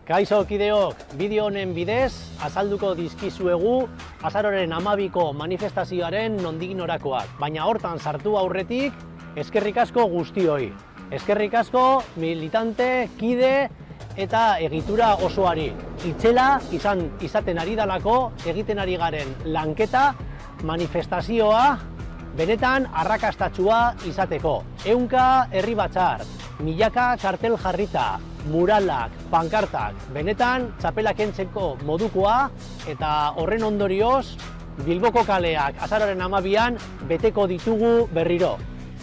Kaixo kideok, bideo honen bidez azalduko dizkizuegu azaroaren 12ko manifestazioaren nondik norakoak. Baina hortan sartu aurretik, eskerrik asko guztioi. Eskerrik asko militante, kide eta egitura osoari. Itzela izaten ari dalako egiten ari garen lanketa manifestazioa benetan arrakastatsua izateko. 100 herri batzar, milaka kartel jarrita, muralak, pankartak, benetan txapela kentzeko modukoa eta horren ondorioz Bilboko kaleak azaroaren 12an beteko ditugu berriro.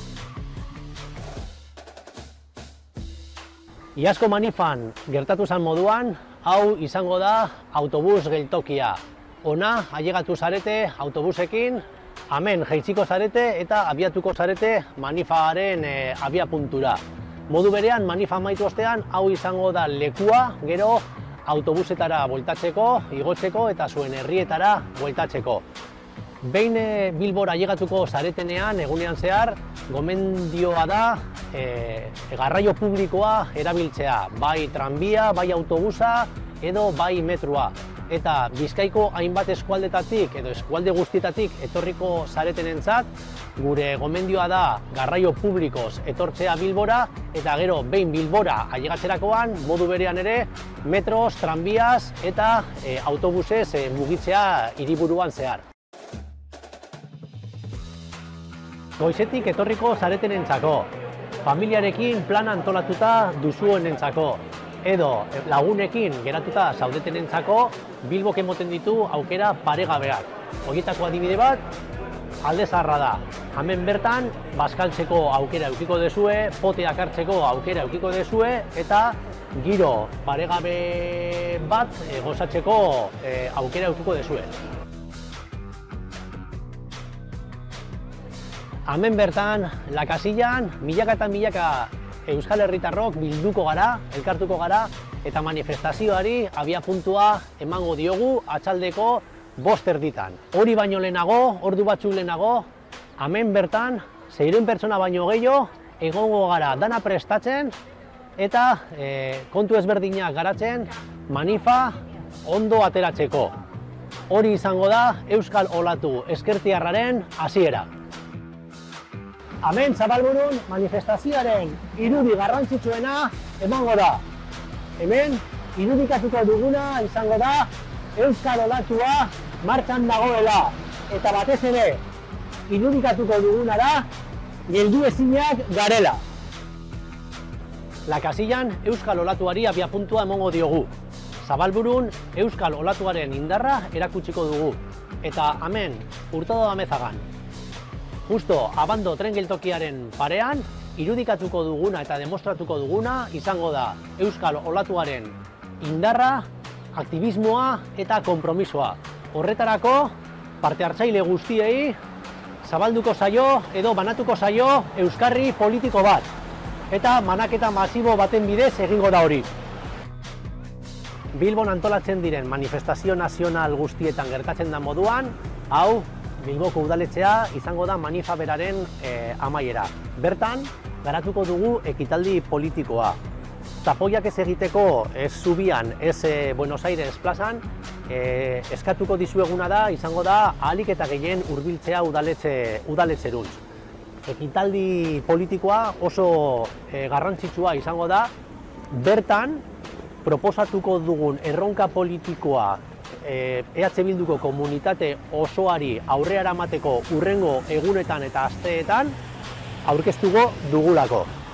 Iazko manifan gertatu zen moduan, hau izango da autobus geltokia. Ona ailegatu zarete autobusekin, hemen jaitsiko zarete eta abiatuko zarete manifaren abiapuntura. Modu berean, manifa amaitu ostean, hau izango da lekua, gero autobusetara bueltatzeko, igotzeko eta zuen herrietara bueltatzeko. Behin Bilbora ailegatuko zaretenean, egunean zehar, gomendioa da garraio publikoa erabiltzea, bai tranbia, bai autobusa edo bai metroa. Eta Bizkaiko hainbat eskualdetatik edo eskualde guztietatik etorriko zaretenentzat, gure gomendioa da garraio publikoz etortzea Bilbora eta gero behin Bilbora ailegatzerakoan modu berean ere metros, tranbiaz eta autobusez mugitzea hiriburuan zehar. Goizetik etorriko zaretenentzako, familiarekin plan antolatuta duzuenentzako, edo lagunekin geratuta zaudetenentzako Bilbok emoten ditu aukera paregabeak. Horietako adibide bat, Alde Zaharra da. Hemen bertan, bazkaltzeko aukera edukiko duzue, poteak hartzeko aukera edukiko duzue, eta giro paregabe bat gozatzeko aukera edukiko duzue. Hemen bertan, Lakasillan, milaka eta milaka Euskal Herritarrok bilduko gara, elkartuko gara, eta manifestazioari abiapuntua emango diogu atxaldeko 5:00. Hori baino lehenago, ordu batzuk lehenago, hemen bertan 600 pertsona baino gehiago egongo gara dana prestatzen eta kontu ezberdinak garatzen manifa ondo ateratzeko. Hori izango da Euskal Olatu ezkertiarraren hasiera. Hemen Zabalburun manifestazioaren irudi garrantzitsuena emango da. Hemen irudikatuko duguna izango da Euskal Olatua martxan dagoela. Eta batez ere irudikatuko duguna da gelduezinak garela. Lakasillan Euskal Olatuari abiapuntua emango diogu. Zabalburun Euskal Olatuaren indarra erakutsiko dugu. Eta hemen Hurtado Amezagan, justo Abando tren geltokiaren parean, irudikatuko duguna eta demostratuko duguna izango da Euskal Olatuaren indarra, aktivismoa eta konpromisoa. Horretarako, parte hartzaile guztiei zabalduko zaio edo banatuko zaio euskarri politiko bat. Eta banaketa masibo baten bidez egingo da hori. Bilbon antolatzen diren manifestazio nazional guztietan gertatzen da moduan, hau Bilboko udaletxea izango da manifa beraren amaiera. Bertan, garatuko dugu ekitaldi politikoa. Tapoiak ez egiteko, ez Zubian, ez Buenos Aires plazan, eskatuko dizueguna da, izango da ahalik eta gehien hurbiltzea udaletxeruntz. Ekitaldi politikoa oso garrantzitsua izango da, bertan proposatuko dugun erronka politikoa EH Bilduko komunitate osoari aurrera eramateko hurrengo egunetan eta asteetan aurkeztuko dugulako.